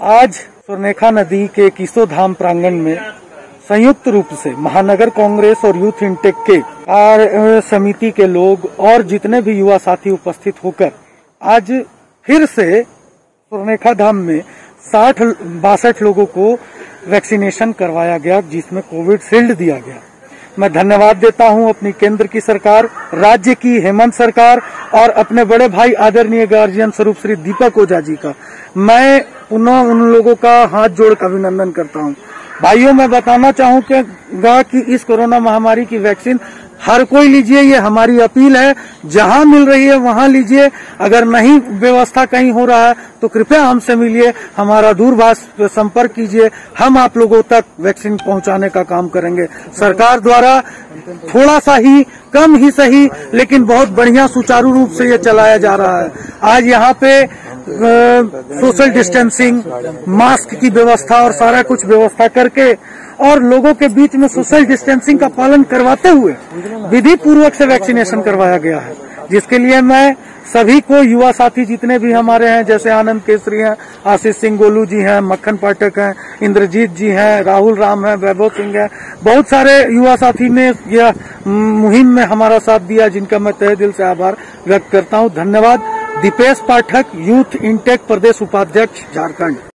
आज स्वर्णरेखा नदी के किसो धाम प्रांगण में संयुक्त रूप से महानगर कांग्रेस और यूथ इंटेक के कार्य समिति के लोग और जितने भी युवा साथी उपस्थित होकर आज फिर से स्वर्णरेखा धाम में 62 लोगों को वैक्सीनेशन करवाया गया, जिसमें कोविड शील्ड दिया गया। मैं धन्यवाद देता हूं अपनी केंद्र की सरकार, राज्य की हेमंत सरकार और अपने बड़े भाई आदरणीय गार्जियन स्वरूप श्री दीपक ओझा जी का। मैं पुनः उन लोगों का हाथ जोड़ कर अभिनंदन करता हूं। भाइयों, मैं बताना चाहूंगा कि इस कोरोना महामारी की वैक्सीन हर कोई लीजिए, ये हमारी अपील है। जहां मिल रही है वहां लीजिए। अगर नहीं व्यवस्था कहीं हो रहा है तो कृपया हमसे मिलिए, हमारा दूरभाष संपर्क कीजिए। हम आप लोगों तक वैक्सीन पहुंचाने का काम करेंगे। सरकार द्वारा थोड़ा सा ही, कम ही सही, लेकिन बहुत बढ़िया सुचारू रूप से ये चलाया जा रहा है। आज यहाँ पे सोशल डिस्टेंसिंग, मास्क की व्यवस्था और सारा कुछ व्यवस्था करके और लोगों के बीच में सोशल डिस्टेंसिंग का पालन करवाते हुए विधि पूर्वक से वैक्सीनेशन करवाया गया है, जिसके लिए मैं सभी को, युवा साथी जितने भी हमारे हैं, जैसे आनंद केसरी हैं, आशीष सिंह गोलू जी हैं, मक्खन पाठक हैं, इंद्रजीत जी हैं, राहुल राम हैं, वैभव सिंह हैं, बहुत सारे युवा साथी ने यह मुहिम में हमारा साथ दिया, जिनका मैं तहे दिल से आभार व्यक्त करता हूं। धन्यवाद। दीपेश पाठक, यूथ इंटेक प्रदेश उपाध्यक्ष, झारखंड।